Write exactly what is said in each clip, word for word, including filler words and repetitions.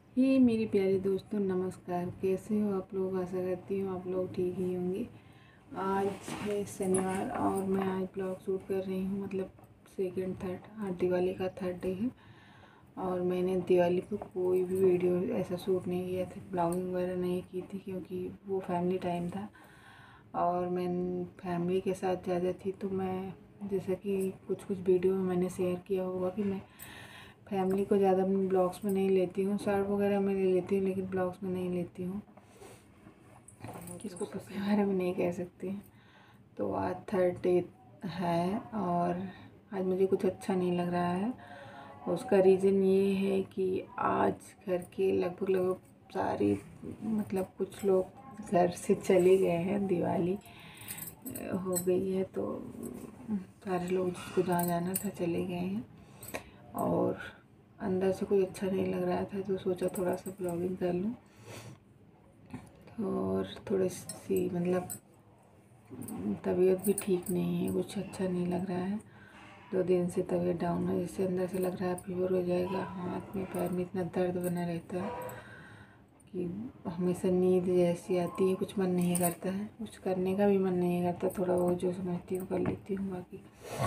ये मेरी प्यारे दोस्तों, नमस्कार। कैसे हो आप लोग? आशा करती हूँ आप लोग ठीक ही होंगे। आज है शनिवार और मैं आज ब्लॉग शूट कर रही हूँ, मतलब सेकंड थर्ड आज दिवाली का थर्ड डे है। और मैंने दिवाली पे कोई भी वीडियो ऐसा शूट नहीं किया था, ब्लॉगिंग वगैरह नहीं की थी, क्योंकि वो फैमिली टाइम था और मैं फैमिली के साथ ज़्यादा थी। तो मैं जैसा कि कुछ कुछ वीडियो में मैंने शेयर किया होगा कि मैं फैमिली को ज़्यादा अपने ब्लॉग्स में नहीं लेती हूँ। शॉर्ट वगैरह में ले लेती हूँ लेकिन ब्लॉग्स में नहीं लेती हूँ, किसको उसके बारे में नहीं कह सकती। तो आज थर्ड डे है और आज मुझे कुछ अच्छा नहीं लग रहा है। उसका रीज़न ये है कि आज घर के लगभग लगभग सारी, मतलब कुछ लोग घर से चले गए हैं, दिवाली हो गई है तो सारे लोग जिसको जहाँ जाना था चले गए हैं। और अंदर से कुछ अच्छा नहीं लग रहा था तो सोचा थोड़ा सा ब्लॉगिंग कर लूँ। और थोड़ी सी मतलब तबीयत भी ठीक नहीं है, कुछ अच्छा नहीं लग रहा है। दो दिन से तबीयत डाउन है, जिससे अंदर से लग रहा है फीवर हो जाएगा। हाथ में पैर में इतना दर्द बना रहता है कि हमेशा नींद जैसी आती है, कुछ मन नहीं करता है, कुछ करने का भी मन नहीं करता। थोड़ा बहुत जो समझती हूँ कर लेती हूँ, बाकी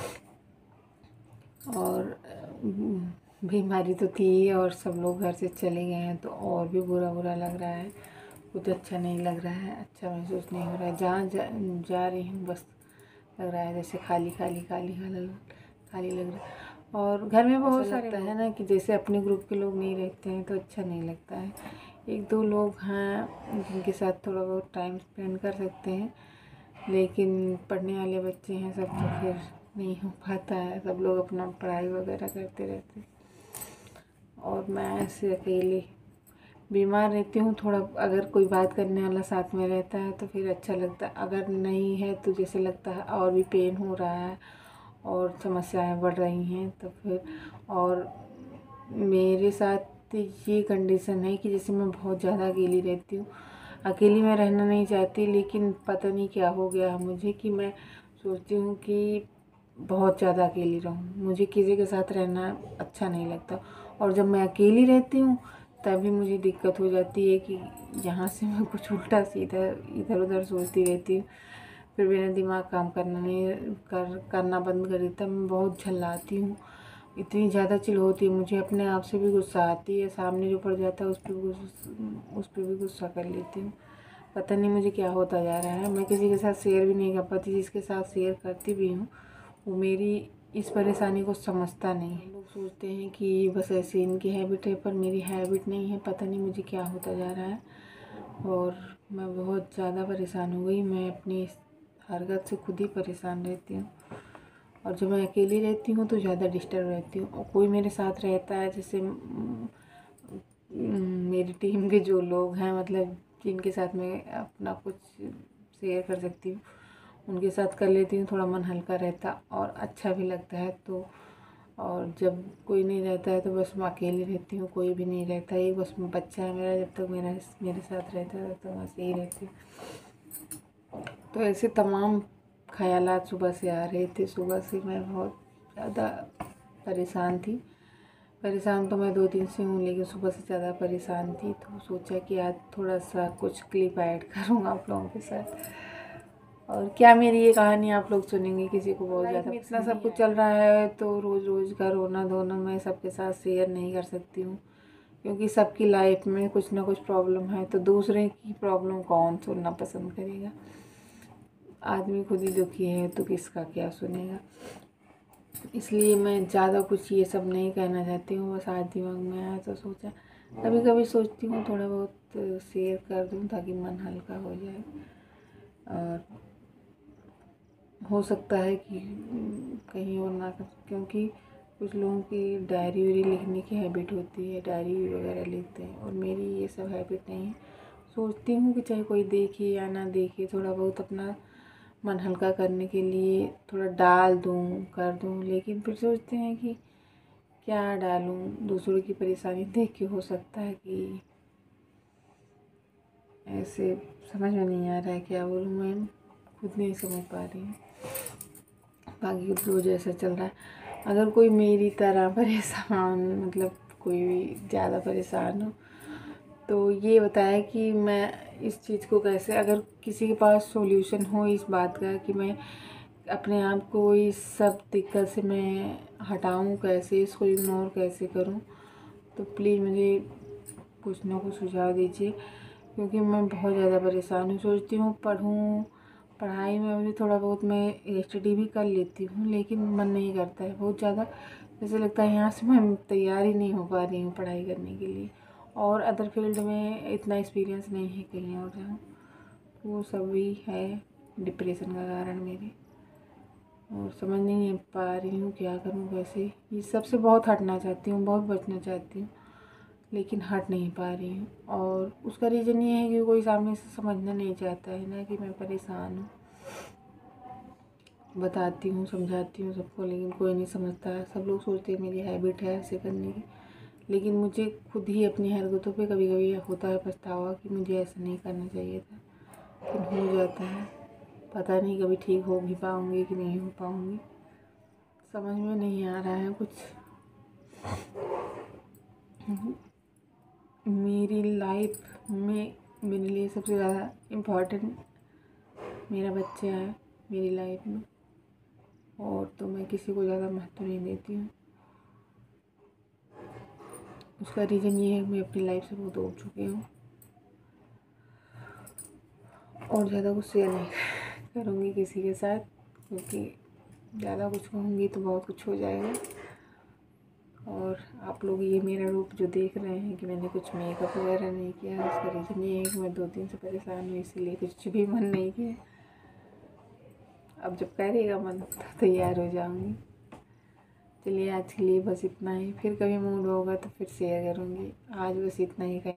और बीमारी तो थी और सब लोग घर से चले गए हैं तो और भी बुरा बुरा लग रहा है। कुछ अच्छा नहीं लग रहा है, अच्छा महसूस नहीं हो रहा है। जहाँ जा, जा रही हूँ बस लग रहा है जैसे खाली खाली खाली खाली खाली लग रहा है। और घर में बहुत सारे लगता है ना कि जैसे अपने ग्रुप के लोग नहीं रहते हैं तो अच्छा नहीं लगता है। एक दो लोग हैं जिनके साथ थोड़ा बहुत टाइम स्पेंड कर सकते हैं, लेकिन पढ़ने वाले बच्चे हैं सब तो फिर नहीं हो पाता है। सब लोग अपना पढ़ाई वगैरह करते रहते हैं और मैं ऐसे अकेले बीमार रहती हूँ। थोड़ा अगर कोई बात करने वाला साथ में रहता है तो फिर अच्छा लगता है, अगर नहीं है तो जैसे लगता है और भी पेन हो रहा है और समस्याएं बढ़ रही हैं। तो फिर और मेरे साथ ये कंडीशन है कि जैसे मैं बहुत ज़्यादा अकेली रहती हूँ। अकेली मैं रहना नहीं चाहती, लेकिन पता नहीं क्या हो गया है मुझे कि मैं सोचती हूँ कि बहुत ज़्यादा अकेली रहूँ, मुझे किसी के साथ रहना अच्छा नहीं लगता। और जब मैं अकेली रहती हूँ तभी मुझे दिक्कत हो जाती है कि यहाँ से मैं कुछ उल्टा सीधा इधर उधर सोचती रहती हूँ। फिर मेरा दिमाग काम करना नहीं कर करना बंद कर देता। मैं बहुत झल्लाती हूँ, इतनी ज़्यादा चिढ़ होती है मुझे, अपने आप से भी गुस्सा आती है। सामने जो पड़ जाता है उस पर भी उस पर भी गुस्सा कर लेती हूँ। पता नहीं मुझे क्या होता जा रहा है। मैं किसी के साथ शेयर भी नहीं कर पाती, जिसके साथ शेयर करती भी हूँ वो मेरी इस परेशानी को समझता नहीं है। लोग सोचते हैं कि बस ऐसे इनकी हैबिट है, पर मेरी हैबिट नहीं है। पता नहीं मुझे क्या होता जा रहा है और मैं बहुत ज़्यादा परेशान हो गई। मैं अपनी इस हरकत से खुद ही परेशान रहती हूँ। और जब मैं अकेली रहती हूँ तो ज़्यादा डिस्टर्ब रहती हूँ। और कोई मेरे साथ रहता है, जैसे मेरी टीम के जो लोग हैं, मतलब जिनके साथ मैं अपना कुछ शेयर कर सकती हूँ, उनके साथ कर लेती हूँ। थोड़ा मन हल्का रहता और अच्छा भी लगता है। तो और जब कोई नहीं रहता है तो बस मैं अकेली रहती हूँ, कोई भी नहीं रहता है। एक बस बच्चा है मेरा, जब तक मेरा मेरे साथ रहता है तब तक मैं सही रहती हूँ। तो ऐसे तमाम ख़यालात सुबह से आ रहे थे। सुबह से मैं बहुत ज़्यादा परेशान थी। परेशान तो मैं दो दिन से हूँ, लेकिन सुबह से ज़्यादा परेशान थी तो सोचा कि आज थोड़ा सा कुछ क्लिप ऐड करूँ आप लोगों के साथ। और क्या मेरी ये कहानी आप लोग सुनेंगे, किसी को बहुत ज़्यादा इतना सब कुछ चल रहा है तो रोज़ रोज़ का रोना धोना मैं सबके साथ शेयर नहीं कर सकती हूँ, क्योंकि सबकी लाइफ में कुछ ना कुछ प्रॉब्लम है। तो दूसरे की प्रॉब्लम कौन सुनना पसंद करेगा? आदमी खुद ही दुखी है तो किसका क्या सुनेगा। इसलिए मैं ज़्यादा कुछ ये सब नहीं कहना चाहती हूँ, बस आज दिमाग में आया तो सोचा। कभी कभी सोचती हूँ थोड़ा बहुत शेयर कर दूँ ताकि मन हल्का हो जाए। और हो सकता है कि कहीं और ना कर, क्योंकि कुछ लोगों की डायरी वायरी लिखने की हैबिट होती है, डायरी वगैरह लिखते हैं, और मेरी ये सब हैबिट नहीं है। सोचती हूँ कि चाहे कोई देखे या ना देखे, थोड़ा बहुत अपना मन हल्का करने के लिए थोड़ा डाल दूँ कर दूँ, लेकिन फिर सोचते हैं कि क्या डालूँ, दूसरों की परेशानी देख के हो सकता है कि ऐसे समझ में नहीं आ रहा है क्या बोलूँ। मैं खुद नहीं समझ पा रही हूँ। बाकी रोज़ ऐसा चल रहा है। अगर कोई मेरी तरह परेशान, मतलब कोई भी ज़्यादा परेशान हो तो ये बताया कि मैं इस चीज़ को कैसे, अगर किसी के पास सॉल्यूशन हो इस बात का कि मैं अपने आप को इस सब दिक्कत से मैं हटाऊं कैसे, इसको इग्नोर कैसे करूं, तो प्लीज़ मुझे कुछ ना कुछ सुझाव दीजिए। क्योंकि मैं बहुत ज़्यादा परेशान हूँ। सोचती हूँ पढ़ूँ, पढ़ाई में भी थोड़ा बहुत मैं स्टडी भी कर लेती हूँ, लेकिन मन नहीं करता है बहुत ज़्यादा। जैसे लगता है यहाँ से मैं तैयार ही नहीं हो पा रही हूँ पढ़ाई करने के लिए, और अदर फील्ड में इतना एक्सपीरियंस नहीं है कहीं और जाऊँ। वो सब भी है डिप्रेशन का कारण मेरे, और समझ नहीं पा रही हूँ क्या करूँ कैसे। ये सबसे बहुत हटना चाहती हूँ, बहुत बचना चाहती हूँ, लेकिन हट नहीं पा रही हूँ। और उसका रीज़न ये है कि कोई सामने से समझना नहीं चाहता है ना कि मैं परेशान हूँ। बताती हूँ, समझाती हूँ सबको, लेकिन कोई नहीं समझता है। सब लोग सोचते हैं मेरी हैबिट है ऐसे करने की, लेकिन मुझे खुद ही अपनी हरकतों पे कभी कभी होता है पछतावा कि मुझे ऐसा नहीं करना चाहिए था, लेकिन हो जाता है। पता नहीं कभी ठीक हो भी पाऊँगी कि नहीं हो पाऊँगी, समझ में नहीं आ रहा है कुछ। मेरी लाइफ में मेरे लिए सबसे ज़्यादा इम्पोर्टेंट मेरा बच्चा है मेरी लाइफ में, और तो मैं किसी को ज़्यादा महत्व नहीं देती हूँ। उसका रीज़न ये है कि मैं अपनी लाइफ से बहुत दूर चुकी हूँ, और ज़्यादा कुछ शेयर नहीं करूँगी किसी के साथ, क्योंकि ज़्यादा कुछ कहूँगी तो बहुत कुछ हो जाएगा। और आप लोग ये मेरा रूप जो देख रहे हैं कि मैंने कुछ मेकअप वगैरह नहीं किया, उसका रीज़न ये है कि मैं दो दिन से परेशान हूँ, इसीलिए कुछ भी मन नहीं किया। अब जब करेगा मन तो तैयार हो जाऊँगी। चलिए आज के लिए बस इतना ही, फिर कभी मूड होगा तो फिर शेयर करूँगी। आज बस इतना ही।